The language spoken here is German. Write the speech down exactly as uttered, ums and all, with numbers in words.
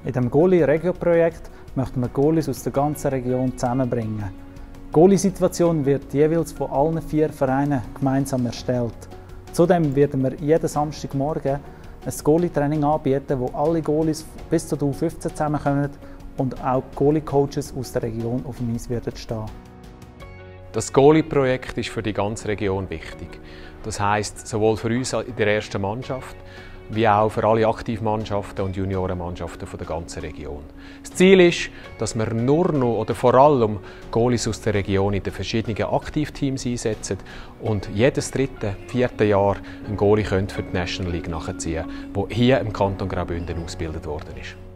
In dem Goalie-Regio-Projekt möchten wir Goalies aus der ganzen Region zusammenbringen. Die Goalie-Situation wird jeweils von allen vier Vereinen gemeinsam erstellt. Zudem werden wir jeden Samstagmorgen ein Goalie-Training anbieten, wo alle Goalies bis zur U fünfzehn zusammenkommen und auch Goalie-Coaches aus der Region auf dem Eis werden stehen. Das Goalie-Projekt ist für die ganze Region wichtig. Das heisst, sowohl für uns in der ersten Mannschaft, wie auch für alle Aktivmannschaften und Juniorenmannschaften der ganzen Region. Das Ziel ist, dass wir nur noch oder vor allem Goalies aus der Region in den verschiedenen Aktivteams einsetzen und jedes dritte, vierte Jahr einen Goalie für die National League nachziehen, der hier im Kanton Graubünden ausgebildet worden ist.